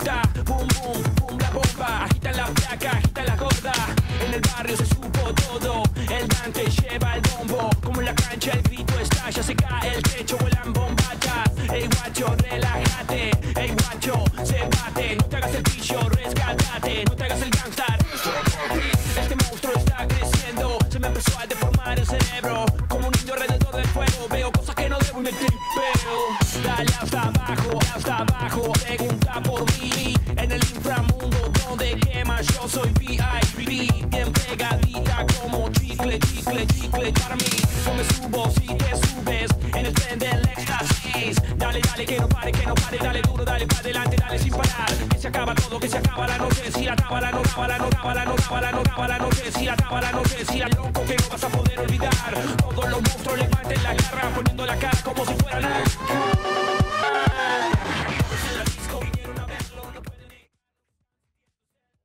explota. Boom, boom, boom, la bomba. Agitan la placa, agitan la gorda. En el barrio se supo todo. El Dante lleva el bombo. Como en la cancha el grito estalla. Se cae el techo, vuelan bombatas. Ey guacho, relájate. Ey guacho, se bate. No te hagas el pillo, rescatate. No te hagas el gangstar. Este monstruo está creciendo. Se me empezó a deformar el cerebro. Como un niño alrededor del fuego. Veo cosas que no debo y me tripeo. Dale hasta abajo. Pregunta por mí. En el inframundo donde quema yo soy VIP. Bien pegadita como chicle, chicle, chicle para mí. Yo me subo si te subes en el tren del éxtasis. Dale, dale, que no pare, dale duro, dale para adelante, dale sin parar. Que se acaba todo, que se acaba la noche. Si la acaba la noche, si la acaba la noche, si la loco que no vas a poder olvidar. Todos los monstruos levanten la garra, poniendo la cara como si fueran